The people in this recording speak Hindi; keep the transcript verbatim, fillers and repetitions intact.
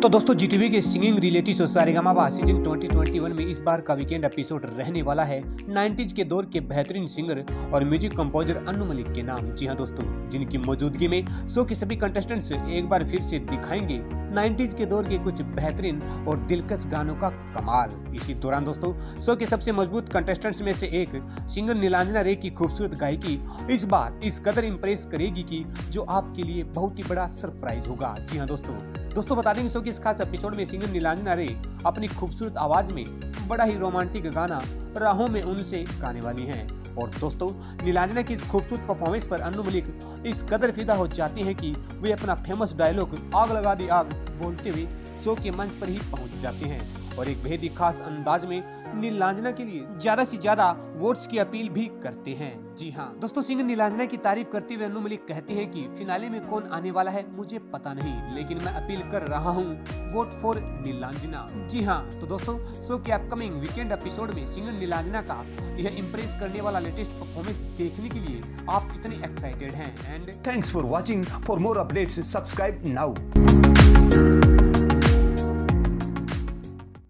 तो दोस्तों जीटीवी के singing reality show Sa Re Ga Ma Pa season दो हज़ार इक्कीस में इस बार का वीकेंड एपिसोड रहने वाला है नाइंटीज़ के दौर के बेहतरीन सिंगर और म्यूजिक कंपोजर अन्नू मलिक के नाम। जी हां दोस्तों, जिनकी मौजूदगी में शो के सभी कंटेस्टेंट्स एक बार फिर से दिखाएंगे नाइंटीज़ के दौर के कुछ बेहतरीन और दिलकश गानों का कमाल। इसी दौरान दोस्तों शो के सबसे मजबूत कंटेस्टेंट्स में से एक सिंगर नीलांजना रे की खूबसूरत गायकी इस बार इस कदर इम्प्रेस करेगी कि जो आपके लिए बहुत ही बड़ा सरप्राइज होगा। जी हाँ दोस्तों दोस्तों बता देंगे शो के इस खास एपिसोड में सिंगर नीलांजना रे अपनी खूबसूरत आवाज में बड़ा ही रोमांटिक गाना राहों में उनसे गाने वाली हैं। और दोस्तों नीलांजना की इस खूबसूरत परफॉर्मेंस पर अन्नू मलिक इस कदर फिदा हो जाती हैं कि वे अपना फेमस डायलॉग आग लगा दी आग बोलते हुए शो के मंच पर ही पहुंच जाते हैं और एक बेहद ही खास अंदाज में नीलांजना के लिए ज्यादा से ज्यादा वोट्स की अपील भी करते हैं। जी हाँ दोस्तों, सिंगर नीलांजना की तारीफ करते हुए अन्नू मलिक कहते हैं कि फिनाले में कौन आने वाला है मुझे पता नहीं, लेकिन मैं अपील कर रहा हूँ वोट फॉर नीलांजना। जी हाँ तो दोस्तों शो के अपकमिंग वीकेंड एपिसोड में सिंगर नीलांजना का यह इम्प्रेस करने वाला लेटेस्ट परफॉर्मेंस देखने के लिए आप कितने एक्साइटेड हैं। And thanks for watching. For more updates subscribe now.